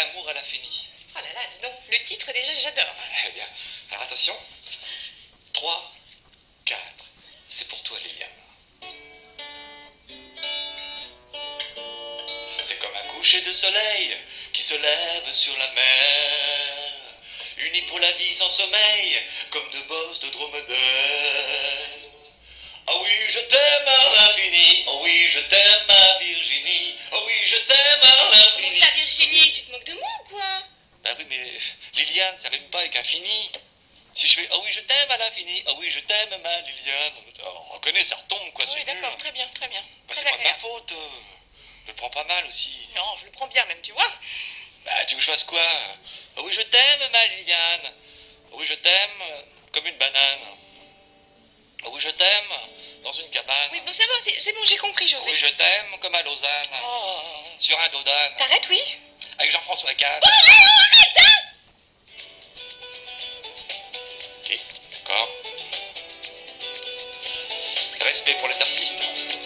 L'amour à l'infini. Oh là là, dis donc, le titre déjà, j'adore. Eh bien, alors attention. 3, 4. C'est pour toi, Liliane. C'est comme un coucher de soleil qui se lève sur la mer, unis pour la vie sans sommeil, comme deux bosses de dromadaire. Ah oui, je t'aime à l'infini, oh oui, je t'aime ma Virginie, oh oui, je t'aime à Bon, l'infini. ça, Virginie, tu te moques de moi ou quoi? Ben oui, mais Liliane, ça rime pas avec infini. Si je fais oh oui, je t'aime à l'infini, oh oui, je t'aime ma Liliane, on reconnaît, ça retombe quoi, c'est Oui, nul. d'accord, très bien, très bien. Ben, Très c'est pas de ma agréable. faute. Je le prends pas mal aussi. Non, je le prends bien même, tu vois. Bah, tu veux que je fasse quoi? Oh oui, je t'aime, ma Liliane. Oh oui, je t'aime comme une banane. Oh oui, je t'aime dans une cabane. Oui, bon, c'est bon, c'est bon, j'ai compris, Oh José. oui, je t'aime comme à Lausanne. Oh. Sur un dos d'âne. T'arrêtes, oui? Avec Jean-François Kahn. Oh, arrête, hein! Ok, d'accord. Respect pour les artistes.